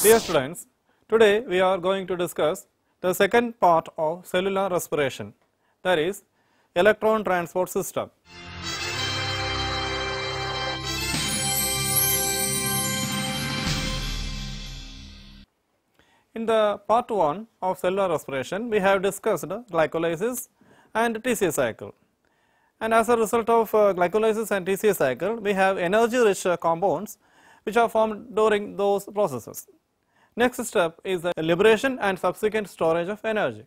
Dear students, today we are going to discuss the second part of cellular respiration, that is electron transport system. In the part 1 of cellular respiration, we have discussed glycolysis and TCA cycle. And as a result of glycolysis and TCA cycle, we have energy rich compounds which are formed during those processes. Next step is the liberation and subsequent storage of energy.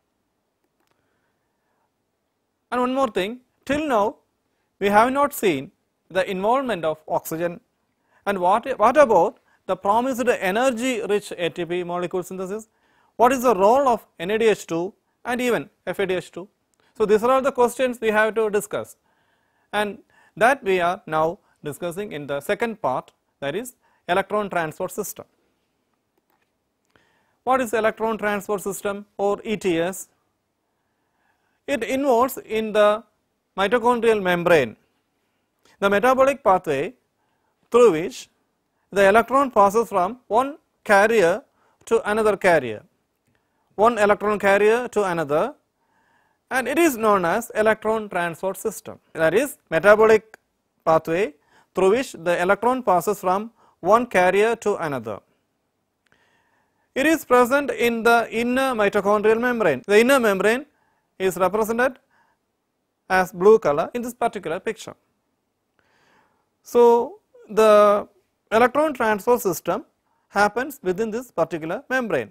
And one more thing, till now we have not seen the involvement of oxygen, and what about the promised energy rich ATP molecule synthesis? What is the role of NADH2 and even FADH2? So these are all the questions we have to discuss, and that we are now discussing in the second part, that is electron transport system. What is electron transport system or ETS? It involves in the mitochondrial membrane the metabolic pathway through which the electron passes from one carrier to another carrier, one electron carrier to another, and it is known as electron transport system. That is metabolic pathway through which the electron passes from one carrier to another. It is present in the inner mitochondrial membrane. The inner membrane is represented as blue color in this particular picture. So the electron transport system happens within this particular membrane,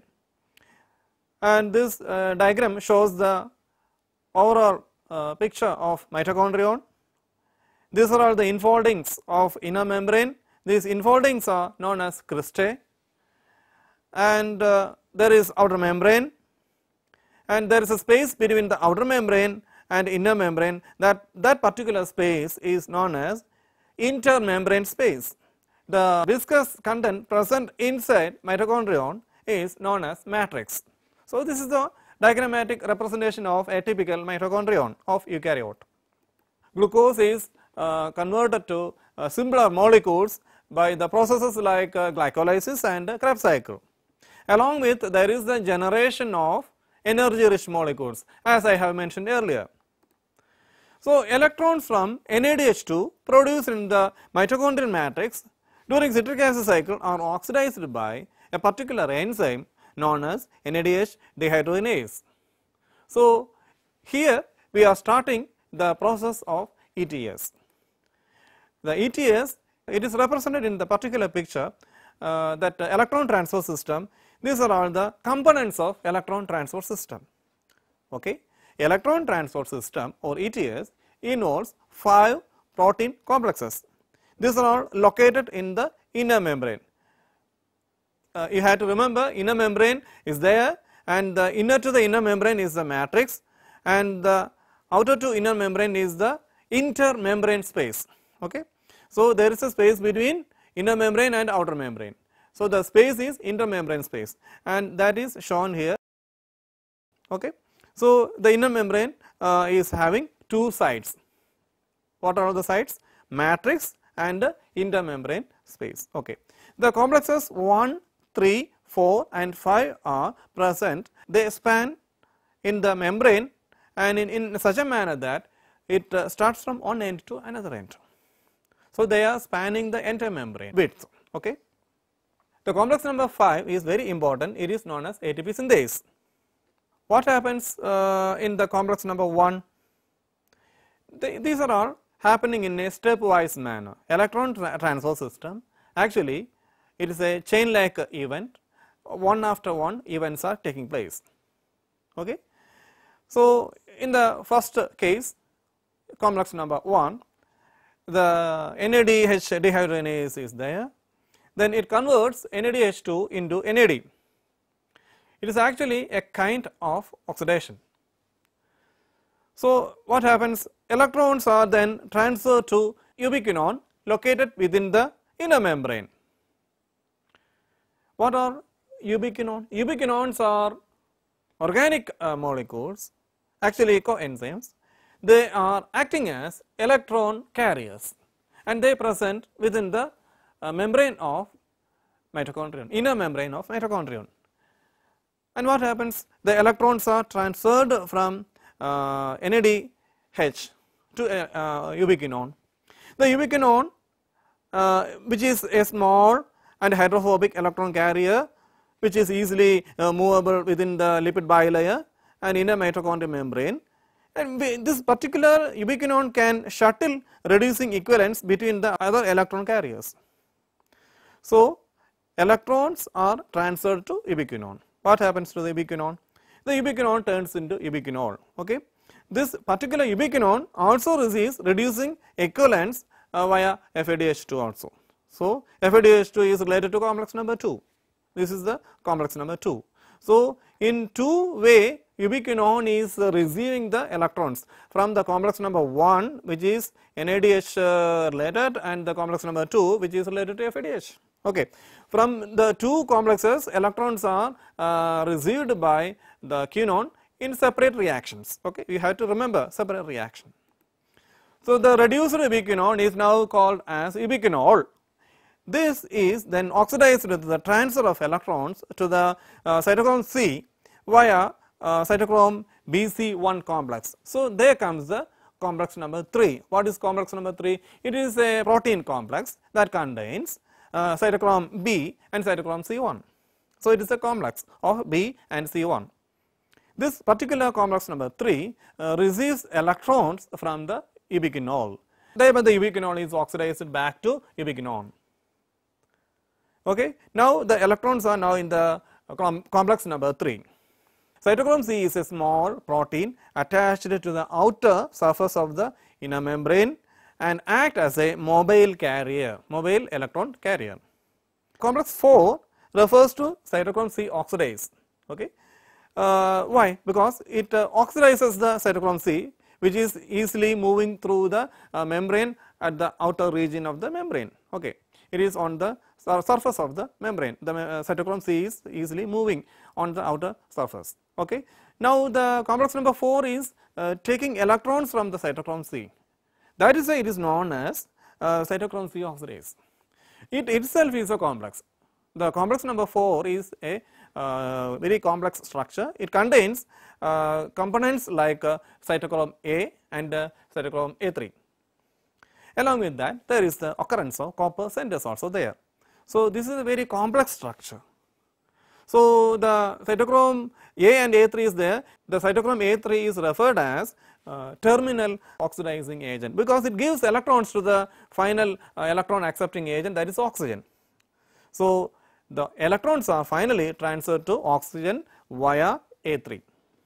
and this diagram shows the overall picture of mitochondrion. These are all the infoldings of inner membrane. These infoldings are known as cristae, and there is outer membrane, and there is a space between the outer membrane and inner membrane. That particular space is known as intermembrane space. The viscous content present inside mitochondrion is known as matrix. So this is the diagrammatic representation of a typical mitochondrion of eukaryote. Glucose is converted to simpler molecules by the processes like glycolysis and Krebs cycle. Along with, there is the generation of energy rich molecules, as I have mentioned earlier. So electrons from NADH2 produced in the mitochondrial matrix during citric acid cycle are oxidized by a particular enzyme known as NADH dehydrogenase. So here we are starting the process of ETS. The ETS, it is represented in the particular picture, that electron transfer system. These are all the components of electron transport system. Okay. Electron transport system or ETS involves 5 protein complexes. These are all located in the inner membrane. You have to remember, inner membrane is there, and the inner to the inner membrane is the matrix, and the outer to inner membrane is the intermembrane space. Okay. So there is a space between inner membrane and outer membrane. So the space is intermembrane space, and that is shown here. Okay. So the inner membrane is having 2 sides. What are the sides? Matrix and intermembrane space. Okay. The complexes 1, 3, 4 and 5 are present. They span in the membrane, and in such a manner that it starts from one end to another end. So they are spanning the entire membrane width. Okay. The complex number 5 is very important. It is known as ATP synthase. What happens in the complex number 1? These are all happening in a stepwise manner. Electron transfer system, actually it is a chain like event. One after one events are taking place. Okay. So in the first case, complex number 1, the NADH dehydrogenase is there. Then it converts NADH2 into NAD. It is actually a kind of oxidation. So what happens? Electrons are then transferred to ubiquinone located within the inner membrane. What are ubiquinone? Ubiquinones are organic molecules, actually coenzymes. They are acting as electron carriers, and they present within the membrane of mitochondrion, inner membrane of mitochondrion. And what happens? The electrons are transferred from NADH to ubiquinone. The ubiquinone, which is a small and hydrophobic electron carrier, which is easily movable within the lipid bilayer and inner mitochondrial membrane, and this particular ubiquinone can shuttle reducing equivalents between the other electron carriers. So, electrons are transferred to ubiquinone. What happens to the ubiquinone? The ubiquinone turns into ubiquinol. Okay? This particular ubiquinone also receives reducing equivalents via FADH2 also. So, FADH2 is related to complex number 2. This is the complex number 2. So, in two way ubiquinone is receiving the electrons from the complex number 1, which is NADH related, and the complex number 2, which is related to FADH. Okay. From the two complexes, electrons are received by the quinone in separate reactions. Okay. You have to remember separate reaction. So, the reduced ubiquinone is now called as ubiquinol. This is then oxidized with the transfer of electrons to the cytochrome C via cytochrome BC1 complex. So, there comes the complex number 3. What is complex number 3? It is a protein complex that contains cytochrome B and cytochrome C1. So, it is a complex of B and C1. This particular complex number 3 receives electrons from the ubiquinol. Thereby, the ubiquinol is oxidized back to ubiquinone. Okay. Now, the electrons are now in the complex number 3. Cytochrome C is a small protein attached to the outer surface of the inner membrane and act as a mobile carrier, mobile electron carrier. Complex 4 refers to cytochrome C oxidase. Okay. Why? Because it oxidizes the cytochrome C, which is easily moving through the membrane at the outer region of the membrane. Okay. It is on the surface of the membrane. The cytochrome C is easily moving on the outer surface. Okay. Now, the complex number 4 is taking electrons from the cytochrome C. That is why it is known as cytochrome C oxidase. It itself is a complex. The complex number 4 is a very complex structure. It contains components like cytochrome A and cytochrome A3. Along with that, there is the occurrence of copper centers also there. So, this is a very complex structure. So, the cytochrome A and A3 is there. The cytochrome A3 is referred as terminal oxidizing agent, because it gives electrons to the final electron accepting agent, that is oxygen. So, the electrons are finally transferred to oxygen via A3.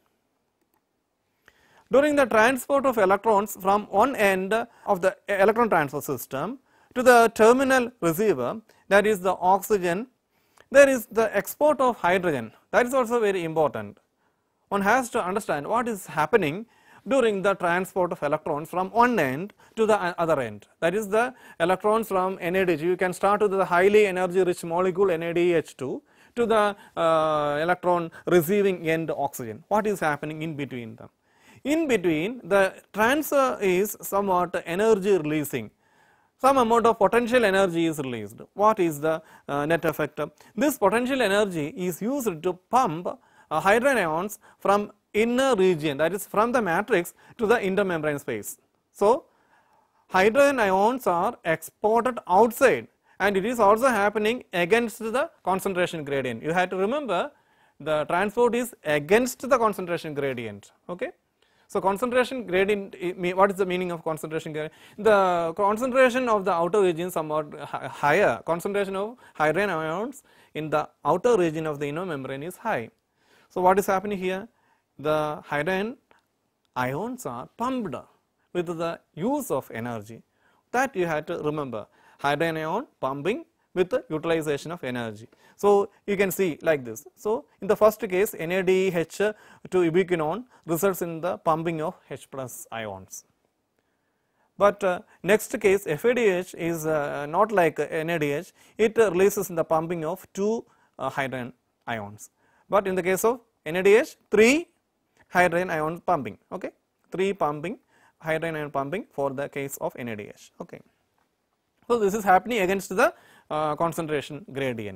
During the transport of electrons from one end of the electron transfer system to the terminal receiver, that is the oxygen, there is the export of hydrogen. That is also very important. One has to understand what is happening during the transport of electrons from one end to the other end. That is the electrons from NADH. You can start with the highly energy rich molecule NADH2 to the electron receiving end oxygen. What is happening in between them? In between, the transfer is somewhat energy releasing. Some amount of potential energy is released. What is the net effect? This potential energy is used to pump hydrogen ions from inner region, that is from the matrix to the intermembrane space. So, hydrogen ions are exported outside, and it is also happening against the concentration gradient. You have to remember, the transport is against the concentration gradient. Okay. So, concentration gradient, what is the meaning of concentration gradient? The concentration of the outer region is somewhat higher. Concentration of hydrogen ions in the outer region of the inner membrane is high. So, what is happening here? The hydrogen ions are pumped with the use of energy. That you have to remember, hydrogen ion pumping with the utilization of energy. So, you can see like this. So, in the first case, NADH to ubiquinone results in the pumping of H plus ions. But next case, FADH is not like NADH, it releases in the pumping of 2 hydrogen ions. But in the case of NADH, 3 hydrogen ion pumping. Okay, 3 pumping, hydrogen ion pumping for the case of NADH. Okay. So, this is happening against the concentration gradient.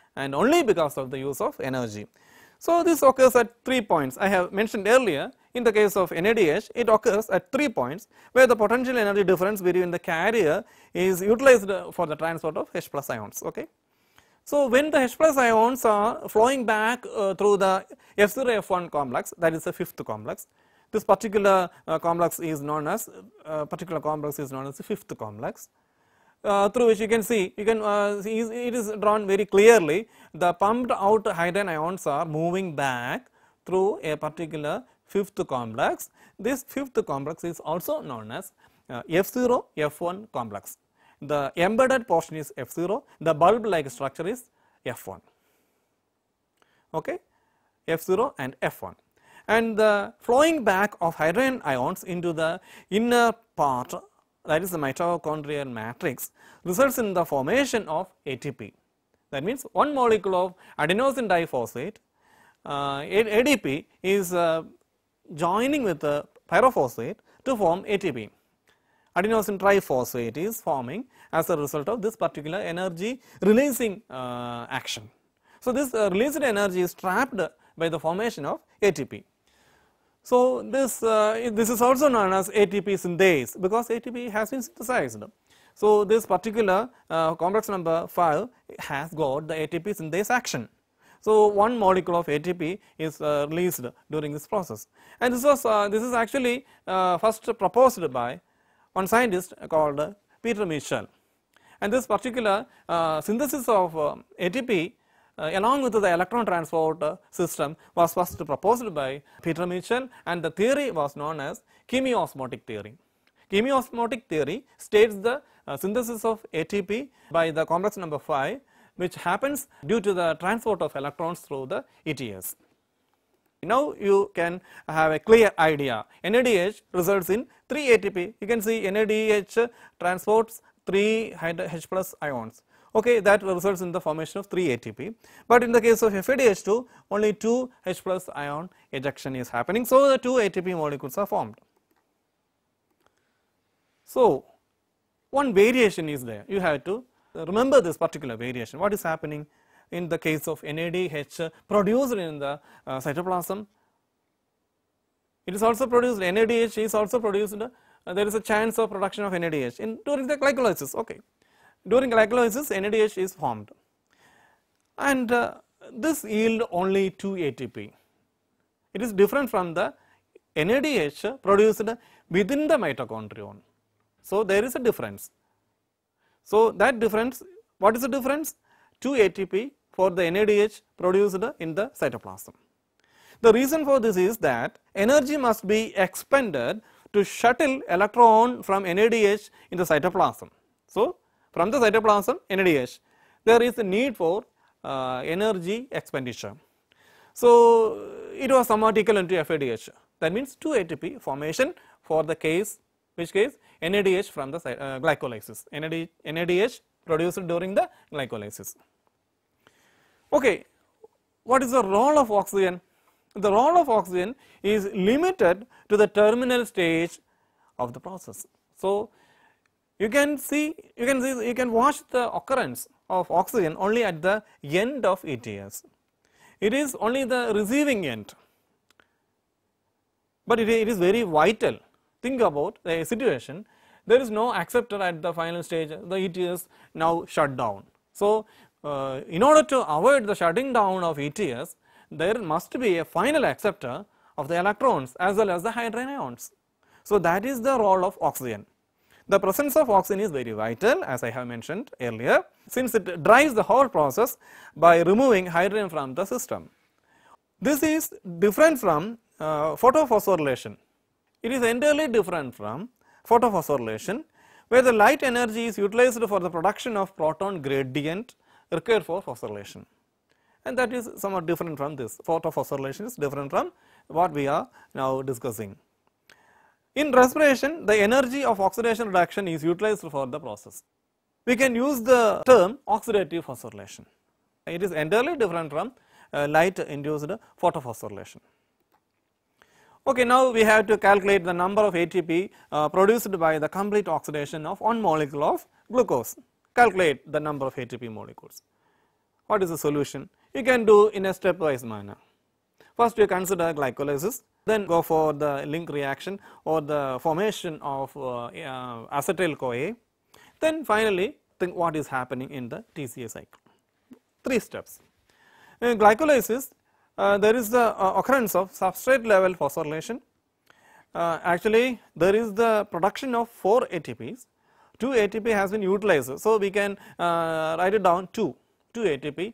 and only because of the use of energy. So, this occurs at 3 points. I have mentioned earlier, in the case of NADH, it occurs at 3 points where the potential energy difference between the carrier is utilized for the transport of H plus ions. Okay. So, when the H plus ions are flowing back through the F0 F1 complex, that is the fifth complex. This particular complex is known as the fifth complex. Through which you can see, it is drawn very clearly. The pumped out hydrogen ions are moving back through a particular fifth complex. This fifth complex is also known as F0 F1 complex. The embedded portion is F0, the bulb like structure is F1. Okay, F0 and F1. And the flowing back of hydrogen ions into the inner part, that is the mitochondrial matrix, results in the formation of ATP. That means one molecule of adenosine diphosphate, ADP, is joining with the pyrophosphate to form ATP. Adenosine triphosphate is forming as a result of this particular energy releasing action. So, this released energy is trapped by the formation of ATP. So, this is also known as ATP synthase, because ATP has been synthesized. So, this particular complex number 5 has got the ATP synthase action. So, one molecule of ATP is released during this process, and this is actually first proposed by one scientist called Peter Mitchell, and this particular synthesis of ATP along with the electron transport system was first proposed by Peter Mitchell, and the theory was known as chemiosmotic theory. Chemiosmotic theory states the synthesis of ATP by the complex number 5, which happens due to the transport of electrons through the ETS. Now, you can have a clear idea. NADH results in 3 ATP. You can see NADH transports 3 H plus ions. Okay, that results in the formation of 3 ATP, but in the case of FADH2, only 2 H plus ion ejection is happening. So, the 2 ATP molecules are formed. So, one variation is there. You have to remember this particular variation. What is happening in the case of NADH produced in the cytoplasm? It is also produced, NADH is also produced, there is a chance of production of NADH during the glycolysis. Okay. During glycolysis, NADH is formed, and this yield only 2 ATP. It is different from the NADH produced within the mitochondrion. So, there is a difference. So, that difference, what is the difference? 2 ATP for the NADH produced in the cytoplasm. The reason for this is that energy must be expended to shuttle electron from NADH in the cytoplasm. So, from the cytoplasm NADH, there is a need for energy expenditure. So, it was somewhat equivalent to FADH. That means 2 ATP formation for the case, which case NADH from the glycolysis, NADH produced during the glycolysis. Okay, what is the role of oxygen? The role of oxygen is limited to the terminal stage of the process. So, you can watch the occurrence of oxygen only at the end of ETS. It is only the receiving end, but it is very vital. Think about the situation, there is no acceptor at the final stage, the ETS now shut down. So, in order to avoid the shutting down of ETS, there must be a final acceptor of the electrons as well as the hydrogen ions. So, that is the role of oxygen. The presence of oxygen is very vital, as I have mentioned earlier, since it drives the whole process by removing hydrogen from the system. This is different from photophosphorylation. It is entirely different from photophosphorylation, where the light energy is utilized for the production of proton gradient required for phosphorylation, and that is somewhat different from this. Photophosphorylation is different from what we are now discussing. In respiration, the energy of oxidation reduction is utilized for the process. We can use the term oxidative phosphorylation. It is entirely different from light induced photophosphorylation. Okay, now we have to calculate the number of ATP produced by the complete oxidation of one molecule of glucose. Calculate the number of ATP molecules. what is the solution? You can do in a stepwise manner. First you consider glycolysis, then go for the link reaction or the formation of acetyl-CoA, then finally think what is happening in the TCA cycle. 3 steps. In glycolysis, there is the occurrence of substrate level phosphorylation. Actually there is the production of 4 ATPs, 2 ATP has been utilized. So, we can write it down 2 ATP,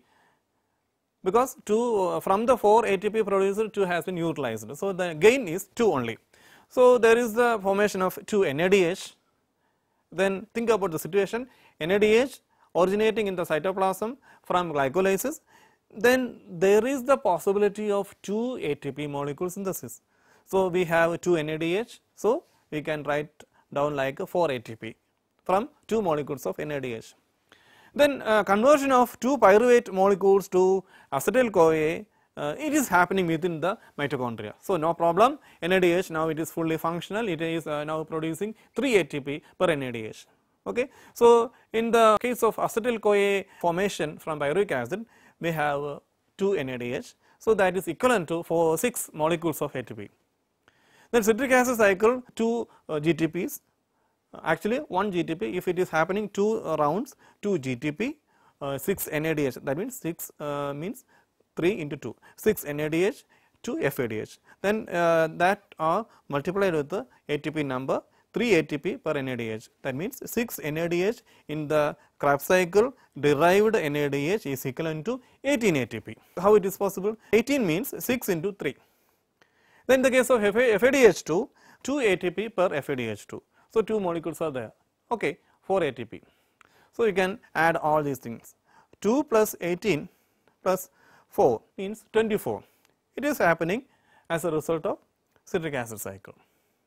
because 2 from the 4 ATP produced 2 has been utilized. So, the gain is 2 only. So, there is the formation of 2 NADH. Then think about the situation, NADH originating in the cytoplasm from glycolysis, then there is the possibility of 2 ATP molecule synthesis. So, we have 2 NADH, so we can write down like 4 ATP from 2 molecules of NADH. Then conversion of 2 pyruvate molecules to acetyl-CoA, it is happening within the mitochondria. So, no problem, NADH now it is fully functional, it is now producing 3 ATP per NADH. Okay. So, in the case of acetyl-CoA formation from pyruvic acid, we have 2 NADH. So, that is equivalent to 6 molecules of ATP. Then citric acid cycle 2 GTPs, actually 1 GTP, if it is happening 2 rounds, 2 GTP, 6 NADH, that means 6 means 3 into 2, 6 NADH, 2 FADH, then that are multiplied with the ATP number 3 ATP per NADH, that means 6 NADH in the Krebs cycle derived NADH is equivalent to 18 ATP. How it is possible? 18 means 6 into 3. Then in the case of FADH2, 2 ATP per FADH2. So, 2 molecules are there, okay, 4 ATP. So, you can add all these things, 2 plus 18 plus 4 means 24. It is happening as a result of citric acid cycle.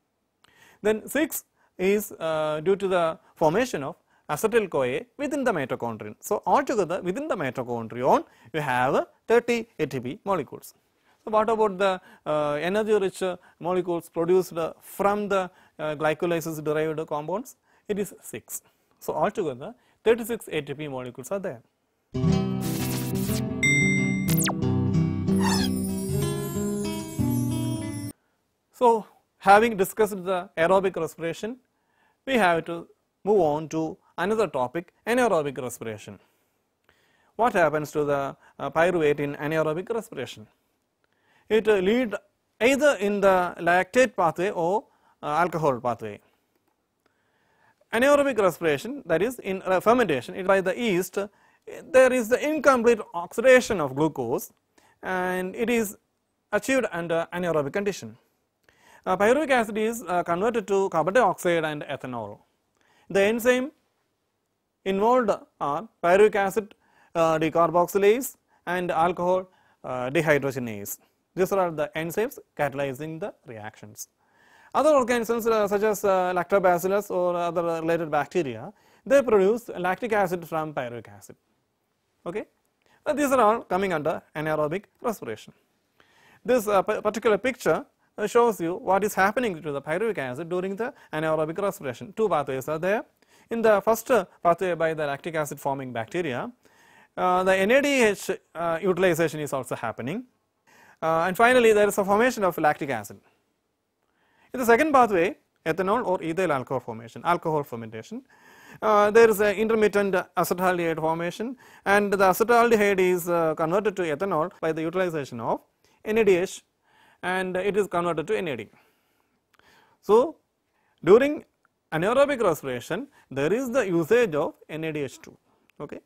Then 6 is due to the formation of acetyl-CoA within the mitochondrion. So, altogether within the mitochondrion you have 30 ATP molecules. So, what about the energy rich molecules produced from the glycolysis derived compounds? It is 6. So, altogether 36 ATP molecules are there. So, having discussed the aerobic respiration, we have to move on to another topic, anaerobic respiration. What happens to the pyruvate in anaerobic respiration? It leads either in the lactate pathway or alcohol pathway. Anaerobic respiration, that is in fermentation, by the yeast, there is the incomplete oxidation of glucose and it is achieved under anaerobic condition. Pyruvic acid is converted to carbon dioxide and ethanol. The enzyme involved are pyruvic acid decarboxylase and alcohol dehydrogenase. These are the enzymes catalyzing the reactions. Other organisms such as lactobacillus or other related bacteria, they produce lactic acid from pyruvic acid. Okay? These are all coming under anaerobic respiration. This particular picture shows you what is happening to the pyruvic acid during the anaerobic respiration. 2 pathways are there. In the first pathway by the lactic acid forming bacteria, the NADH utilization is also happening. And finally, there is a formation of lactic acid. In the second pathway, ethanol or ethyl alcohol formation, alcohol fermentation, there is an intermittent acetaldehyde formation and the acetaldehyde is converted to ethanol by the utilization of NADH and it is converted to NAD. So, during anaerobic respiration, there is the usage of NADH2. Okay.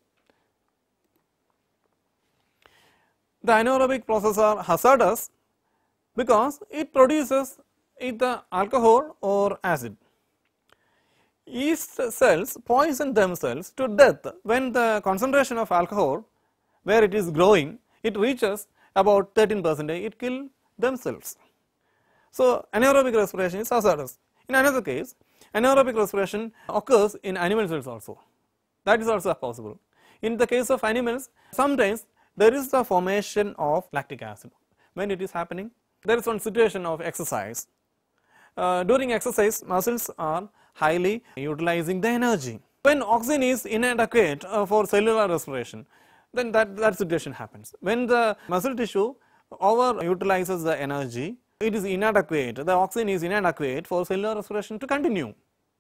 The anaerobic processes are hazardous because it produces either alcohol or acid. Yeast cells poison themselves to death when the concentration of alcohol where it is growing, it reaches about 13%, it kills themselves. So, anaerobic respiration is hazardous. In another case, anaerobic respiration occurs in animal cells also, that is also possible. In the case of animals, sometimes there is the formation of lactic acid. When it is happening, there is one situation of exercise. During exercise, muscles are highly utilizing the energy. When oxygen is inadequate for cellular respiration, then that situation happens. When the muscle tissue over utilizes the energy, it is inadequate, the oxygen is inadequate for cellular respiration to continue.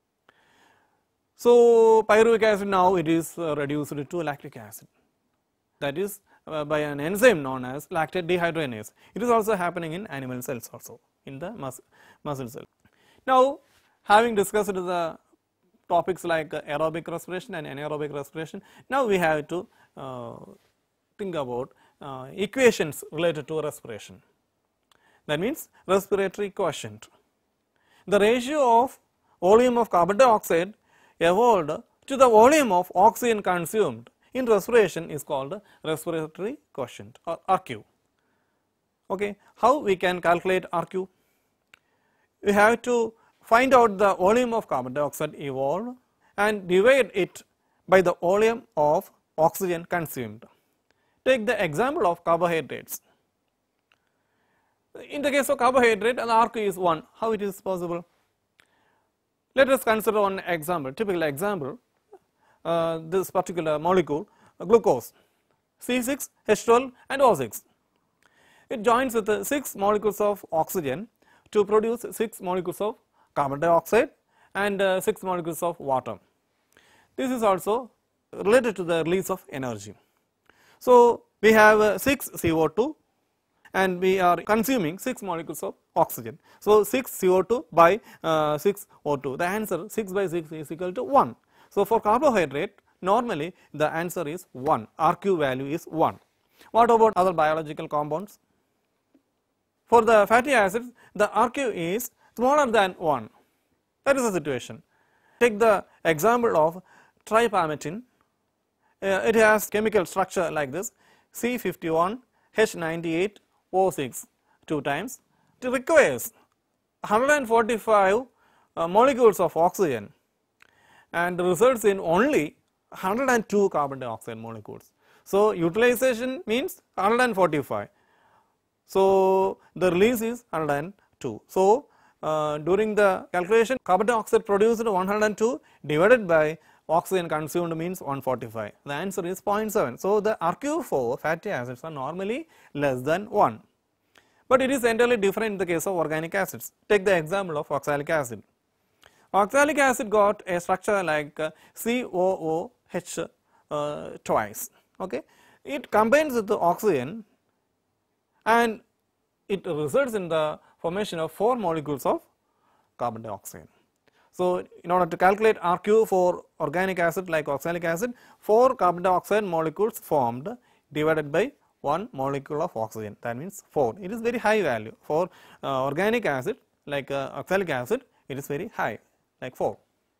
So, pyruvic acid now it is reduced to lactic acid, that is by an enzyme known as lactate dehydrogenase. It is also happening in animal cells also, in the muscle cell. Now, having discussed the topics like aerobic respiration and anaerobic respiration, now we have to think about equations related to respiration. That means respiratory quotient. The ratio of volume of carbon dioxide evolved to the volume of oxygen consumed in respiration is called respiratory quotient or RQ. Okay. How we can calculate RQ? We have to find out the volume of carbon dioxide evolved and divide it by the volume of oxygen consumed. Take the example of carbohydrates. In the case of carbohydrate, the RQ is 1. How it is possible? Let us consider one example, typical example, this particular molecule, glucose, C6, H12 and O6. It joins with 6 molecules of oxygen to produce 6 molecules of carbon dioxide and 6 molecules of water. This is also related to the release of energy. So, we have 6 CO2 and we are consuming 6 molecules of oxygen. So, 6 CO2 by 6 O2, the answer 6 by 6 is equal to 1. So, for carbohydrate normally the answer is 1, RQ value is 1. What about other biological compounds? For the fatty acids, the RQ is smaller than 1, that is the situation. Take the example of tripalmitin. It has chemical structure like this, C51 H98 O6 2 times. It requires 145 molecules of oxygen and results in only 102 carbon dioxide molecules. So, utilization means 145. So, the release is 102. So, during the calculation, carbon dioxide produced 102 divided by oxygen consumed means 145. The answer is 0.7. So, the RQ for fatty acids are normally less than 1, but it is entirely different in the case of organic acids. Take the example of oxalic acid. Oxalic acid got a structure like COOH twice. Okay. It combines with the oxygen and it results in the formation of 4 molecules of carbon dioxide. So, in order to calculate RQ for organic acid like oxalic acid, 4 carbon dioxide molecules formed divided by 1 molecule of oxygen, that means 4. It is very high value. For organic acid like oxalic acid, it is very high like 4.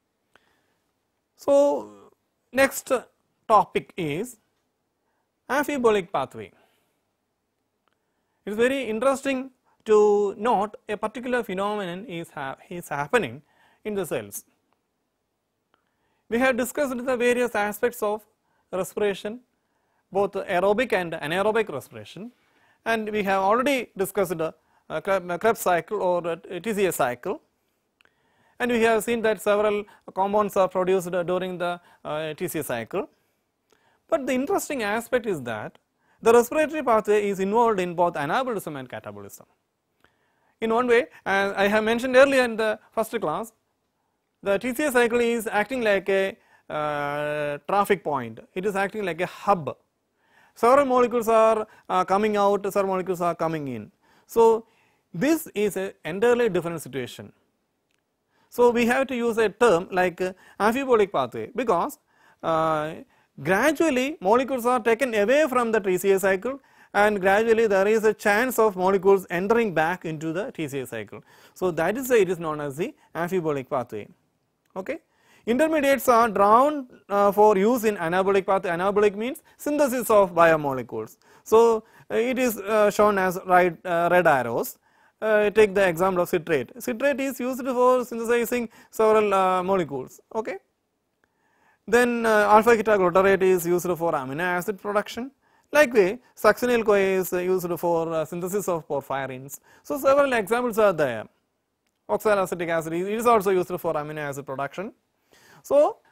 So, next topic is amphibolic pathway. It is very interesting to note a particular phenomenon is happening in the cells. We have discussed the various aspects of respiration, both aerobic and anaerobic respiration, and we have already discussed the Krebs cycle or TCA cycle, and we have seen that several compounds are produced during the TCA cycle. But the interesting aspect is that the respiratory pathway is involved in both anabolism and catabolism. In one way, as I have mentioned earlier in the first class, the TCA cycle is acting like a traffic point, it is acting like a hub. Several molecules are coming out, several molecules are coming in. So, this is an entirely different situation. So, we have to use a term like amphibolic pathway, because gradually molecules are taken away from the TCA cycle and gradually there is a chance of molecules entering back into the TCA cycle. So, that is why it is known as the amphibolic pathway. Okay. Intermediates are drawn for use in anabolic pathway. Anabolic means synthesis of biomolecules. So, it is shown as red arrows. Take the example of citrate. Citrate is used for synthesizing several molecules. Okay. Then alpha ketoglutarate is used for amino acid production. Likewise, succinyl CoA is used for synthesis of porphyrins. So, several examples are there. Oxaloacetic acid is also used for amino acid production. So,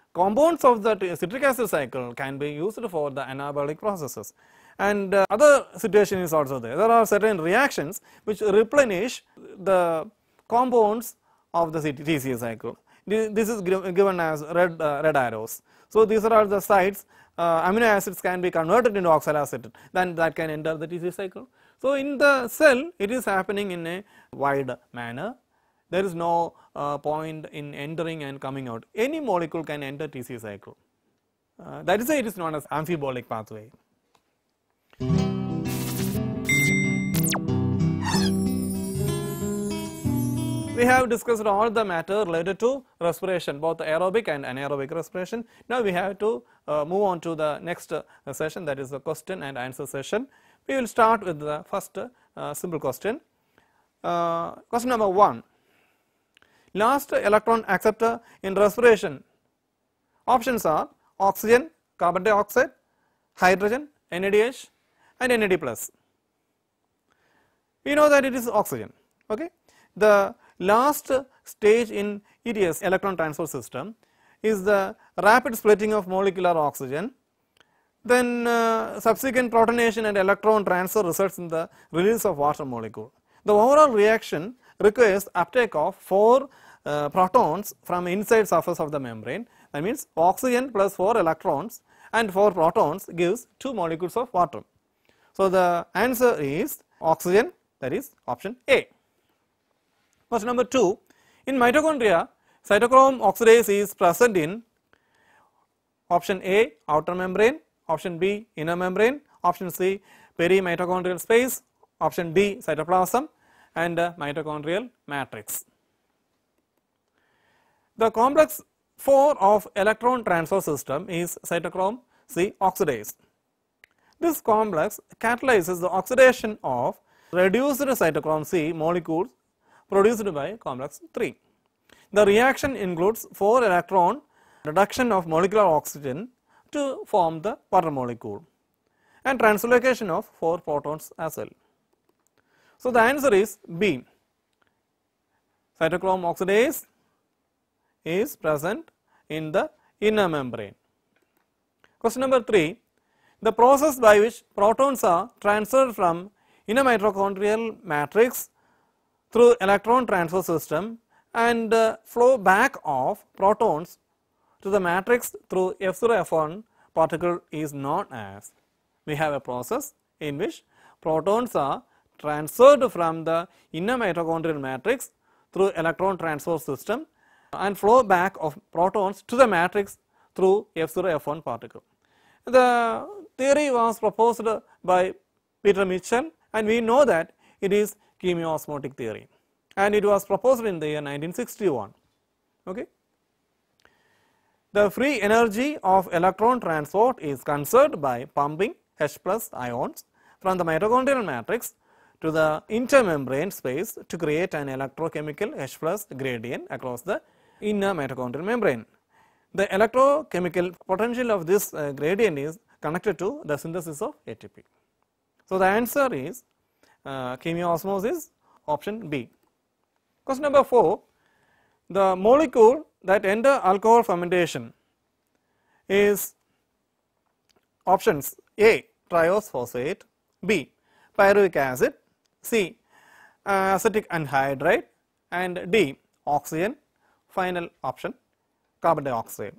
compounds of the citric acid cycle can be used for the anabolic processes. And other situation is also there. There are certain reactions which replenish the compounds of the TCA cycle. This is given as red arrows. So, these are all the sites amino acids can be converted into oxaloacetate, then that can enter the TCA cycle. So, in the cell it is happening in a wide manner. There is no point in entering and coming out. Any molecule can enter TCA cycle. That is why it is known as amphibolic pathway. We have discussed all the matter related to respiration, both aerobic and anaerobic respiration. Now, we have to move on to the next session, that is the question and answer session. We will start with the first simple question. Question number 1. Last electron acceptor in respiration. Options are oxygen, carbon dioxide, hydrogen, NADH and NAD+. We know that it is oxygen. Okay? The last stage in ETS, electron transfer system, is the rapid splitting of molecular oxygen. Then subsequent protonation and electron transfer results in the release of water molecule. The overall reaction requires uptake of 4 protons from inside surface of the membrane. That means oxygen plus 4 electrons and 4 protons gives 2 molecules of water. So, the answer is oxygen, that is option A. Question number 2. In mitochondria, cytochrome oxidase is present in option A, outer membrane, option B, inner membrane, option C, perimitochondrial space, option D, cytoplasm and mitochondrial matrix. The complex 4 of electron transfer system is cytochrome C oxidase. This complex catalyzes the oxidation of reduced cytochrome C molecules produced by complex 3. The reaction includes 4 electron reduction of molecular oxygen to form the water molecule and translocation of 4 protons as well. So, the answer is B. Cytochrome oxidase is present in the inner membrane. Question number 3. The process by which protons are transferred from inner mitochondrial matrix through electron transfer system and flow back of protons to the matrix through F0 F1 particle is known as. We have a process in which protons are transferred from the inner mitochondrial matrix through electron transfer system and flow back of protons to the matrix through F0 F1 particle. The theory was proposed by Peter Mitchell, and we know that it is chemiosmotic theory, and it was proposed in the year 1961. Okay. The free energy of electron transport is conserved by pumping H+ ions from the mitochondrial matrix to the intermembrane space to create an electrochemical H+ gradient across the inner mitochondrial membrane. The electrochemical potential of this gradient is connected to the synthesis of ATP. So, the answer is chemiosmosis, option B. Question number 4. The molecule that enter alcohol fermentation is options A, triose phosphate, B, pyruvic acid, C, acetic anhydride and D, oxygen, final option carbon dioxide.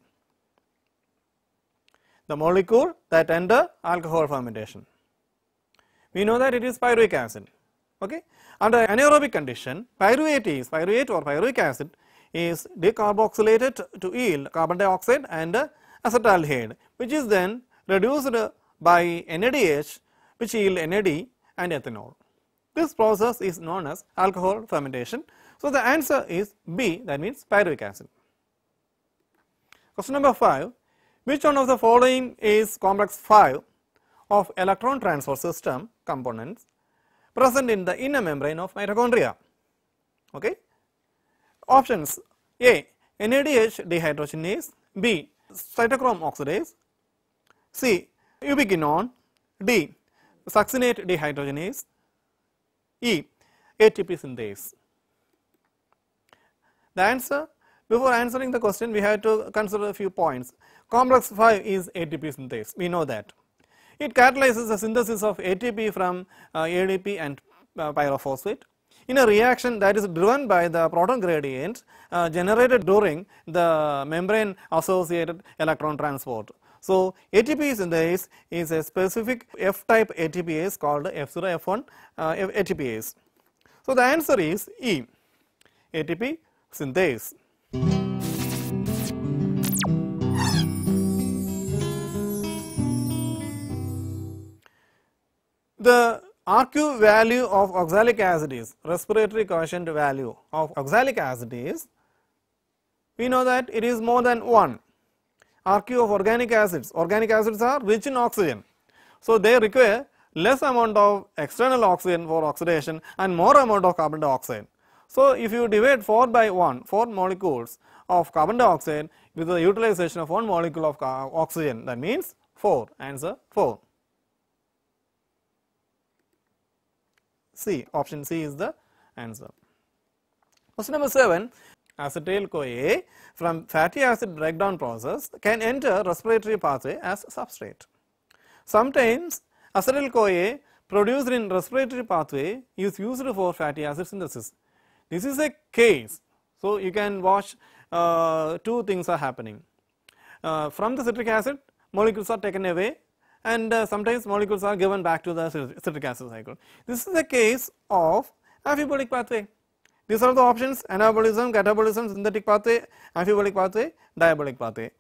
The molecule that enter alcohol fermentation. We know that it is pyruvic acid. Okay. Under anaerobic condition, pyruvate or pyruvic acid is decarboxylated to yield carbon dioxide and acetaldehyde, which is then reduced by NADH, which yield NAD and ethanol. This process is known as alcohol fermentation. So, the answer is B, that means pyruvic acid. Question number 5. Which one of the following is complex 5 of electron transfer system components present in the inner membrane of mitochondria? Okay. Options A, NADH dehydrogenase, B, cytochrome oxidase, C, ubiquinone, D, succinate dehydrogenase, E, ATP synthase. The answer Before answering the question, we have to consider a few points. Complex 5 is ATP synthase, we know that. It catalyzes the synthesis of ATP from ADP and pyrophosphate in a reaction that is driven by the proton gradient generated during the membrane associated electron transport. So, ATP synthase is a specific F-type ATPase called F0, F1 ATPase. So, the answer is E, ATP synthase. The RQ value of oxalic acid is, respiratory quotient value of oxalic acid is, we know that it is more than 1. RQ of organic acids are rich in oxygen. So, they require less amount of external oxygen for oxidation and more amount of carbon dioxide. So, if you divide 4 by 1, 4 molecules of carbon dioxide with the utilization of 1 molecule of oxygen, that means 4, answer 4. C, option C is the answer. Question number 7, acetyl-CoA from fatty acid breakdown process can enter respiratory pathway as substrate. Sometimes acetyl-CoA produced in respiratory pathway is used for fatty acid synthesis. This is a case. So, you can watch two things are happening. From the citric acid, molecules are taken away and sometimes molecules are given back to the citric acid cycle. This is a case of amphibolic pathway. These are the options: anabolism, catabolism, synthetic pathway, amphibolic pathway, diabolic pathway.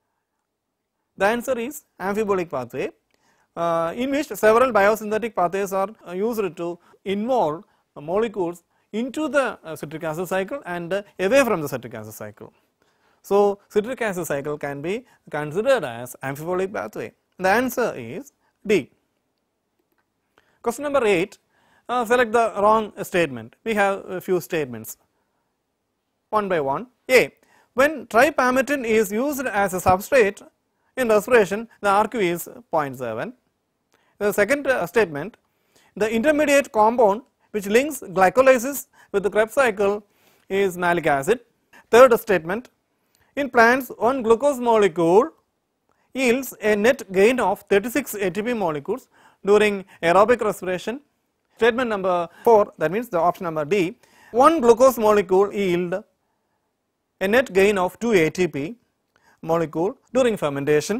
The answer is amphibolic pathway, in which several biosynthetic pathways are used to involve molecules into the citric acid cycle and away from the citric acid cycle. So, citric acid cycle can be considered as amphibolic pathway. The answer is D. Question number 8, select the wrong statement. We have a few statements, one by one. A, when tripalmitin is used as a substrate in respiration, the RQ is 0.7. The second statement, the intermediate compound which links glycolysis with the Krebs cycle is malic acid. Third statement, in plants, one glucose molecule yields a net gain of 36 ATP molecules during aerobic respiration. Statement number 4, that means the option number D, one glucose molecule yield a net gain of 2 ATP molecule during fermentation.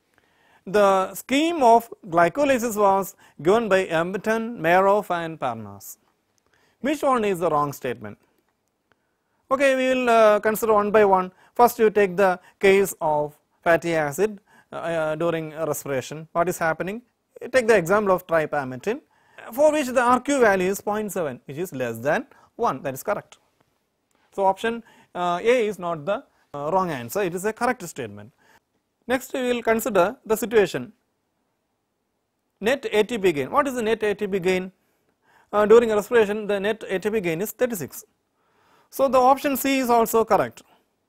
The scheme of glycolysis was given by Empton, Maroff and Parnas. Which one is the wrong statement? Okay, we will consider one by one. First, you take the case of fatty acid during respiration. What is happening? You take the example of tripalmitin, for which the RQ value is 0.7, which is less than 1. That is correct. So, option A is not the wrong answer, it is a correct statement. Next, we will consider the situation. Net ATP gain. What is the net ATP gain? During respiration, the net ATP gain is 36. So, the option C is also correct.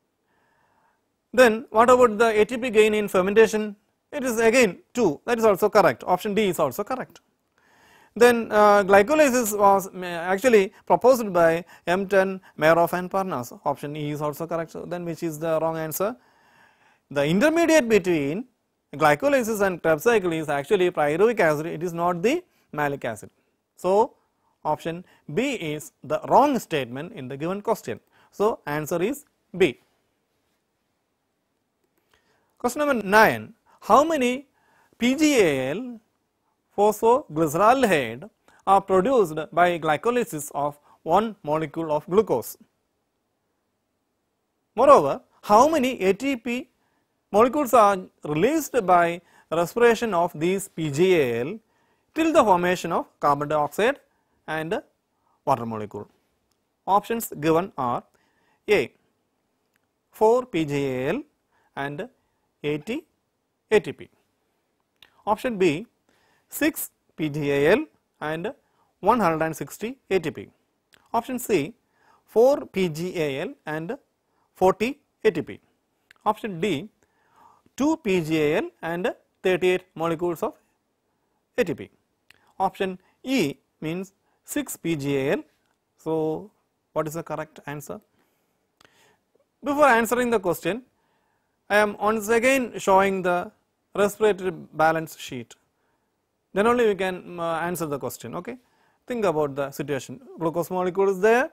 Then, what about the ATP gain in fermentation? It is again 2, that is also correct. Option D is also correct. Then, glycolysis was actually proposed by Empton, Maroff and Parnas. Option E is also correct. So, then which is the wrong answer? The intermediate between glycolysis and Krebs cycle is actually pyruvic acid, it is not the malic acid. So, option B is the wrong statement in the given question. So, answer is B. Question number 9, how many PGAL phosphoglyceraldehyde are produced by glycolysis of one molecule of glucose? Moreover, how many ATP molecules are released by respiration of these PGAL till the formation of carbon dioxide and water molecule? Options given are A, 4 PGAL and 80 ATP. Option B, 6 PGAL and 160 ATP. Option C, 4 PGAL and 40 ATP. Option D, 2 PGAL and 38 molecules of ATP. Option E means 6 PGAL. So, what is the correct answer? Before answering the question, I am once again showing the respiratory balance sheet. Then only we can answer the question. Okay, think about the situation. Glucose molecule is there.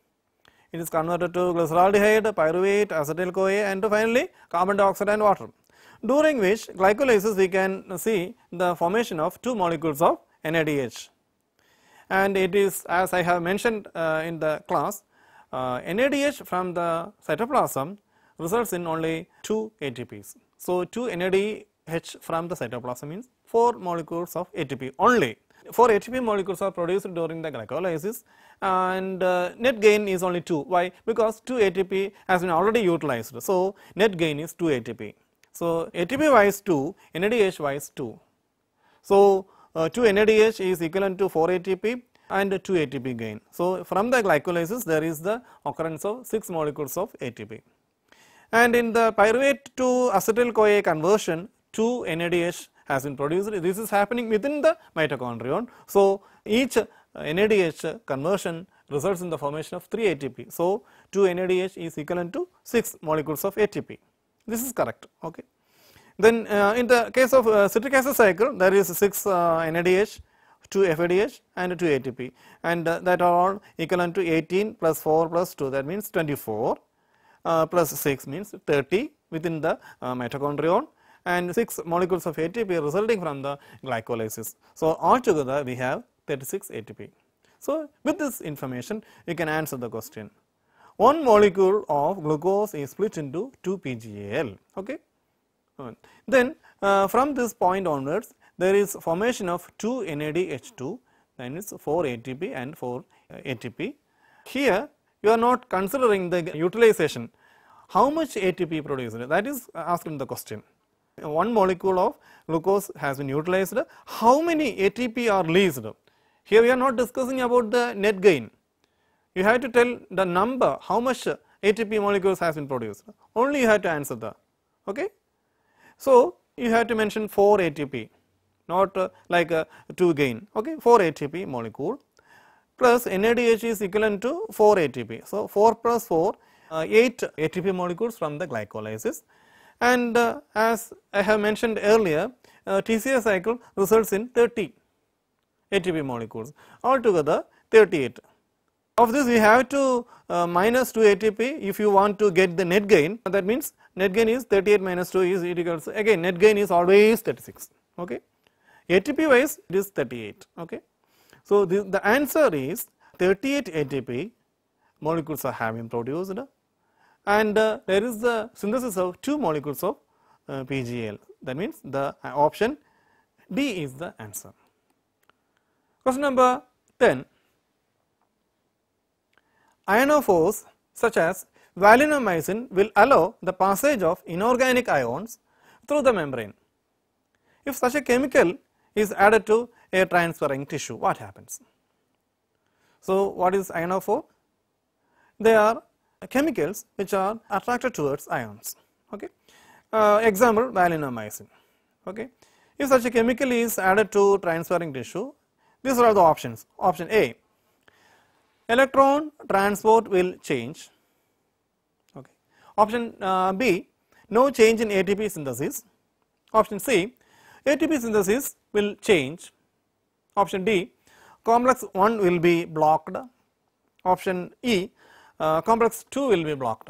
It is converted to glyceraldehyde, pyruvate, acetyl-CoA, and finally carbon dioxide and water. During which glycolysis we can see the formation of two molecules of NADH. And it is, as I have mentioned in the class, NADH from the cytoplasm results in only 2 ATPs. So, 2 NADH from the cytoplasm means 4 molecules of ATP only. 4 ATP molecules are produced during the glycolysis, and net gain is only 2. Why? Because 2 ATP has been already utilized. So, net gain is 2 ATP. So, ATP wise 2, NADH wise 2. So, 2 NADH is equivalent to 4 ATP and 2 ATP gain. So, from the glycolysis there is the occurrence of 6 molecules of ATP. And in the pyruvate to acetyl-CoA conversion, 2 NADH has been produced. This is happening within the mitochondrion. So, each NADH conversion results in the formation of 3 ATP. So, 2 NADH is equivalent to 6 molecules of ATP. This is correct. Okay. Then in the case of citric acid cycle, there is 6 NADH, 2 FADH and 2 ATP, and that are all equivalent to 18 plus 4 plus 2, that means 24 plus 6 means 30 within the mitochondrion, and 6 molecules of ATP resulting from the glycolysis. So, altogether we have 36 ATP. So, with this information you can answer the question. One molecule of glucose is split into 2 PGAL. Okay. Then from this point onwards there is formation of 2 NADH2, that is 4 ATP and 4 ATP. Here you are not considering the utilization. How much ATP produced? That is asked in the question. One molecule of glucose has been utilized. How many ATP are released? Here we are not discussing about the net gain. You have to tell the number, how much ATP molecules has been produced. Only you have to answer the. Okay. So, you have to mention 4 ATP, not like 2 gain. Okay. 4 ATP molecule plus NADH is equivalent to 4 ATP. So, 4 plus 4, 8 ATP molecules from the glycolysis, and as I have mentioned earlier, TCA cycle results in 30 ATP molecules, altogether 38. Of this we have to minus 2 ATP if you want to get the net gain. That means net gain is 38 minus 2 is equals, again net gain is always 36. Okay. ATP wise it is 38. Okay. So, the answer is 38 ATP molecules are having produced, and there is the synthesis of 2 molecules of PGL. That means the option D is the answer. Question number 10. Ionophores such as valinomycin will allow the passage of inorganic ions through the membrane. If such a chemical is added to a transferring tissue, what happens? So, what is ionophore? They are chemicals which are attracted towards ions. Okay. Example, valinomycin. Okay. If such a chemical is added to transferring tissue, these are the options. Option A, electron transport will change. Okay. Option B, no change in ATP synthesis. Option C, ATP synthesis will change. Option D, complex 1 will be blocked. Option E, complex 2 will be blocked.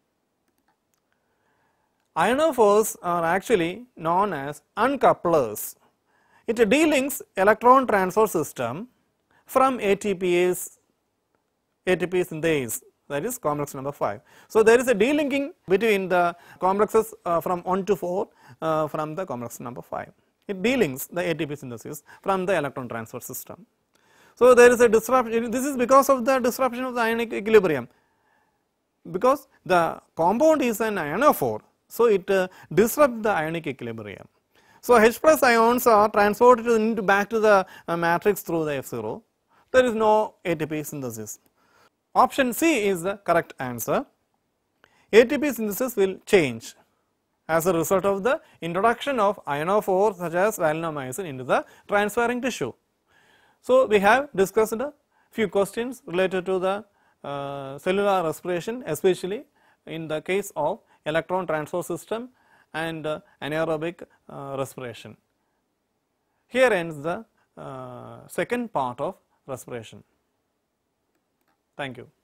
Ionophores are actually known as uncouplers. It delinks electron transfer system from ATP synthase, that is complex number 5. So, there is a delinking between the complexes from 1 to 4 from the complex number 5. It delinks the ATP synthesis from the electron transfer system. So, there is a disruption. This is because of the disruption of the ionic equilibrium, because the compound is an ionophore. So, it disrupts the ionic equilibrium. So, H plus ions are transported back to the matrix through the F0. There is no ATP synthesis. Option C is the correct answer. ATP synthesis will change as a result of the introduction of ionophores such as valinomycin into the transferring tissue. So, we have discussed a few questions related to the cellular respiration, especially in the case of electron transfer system and anaerobic respiration. Here ends the second part of respiration. Thank you.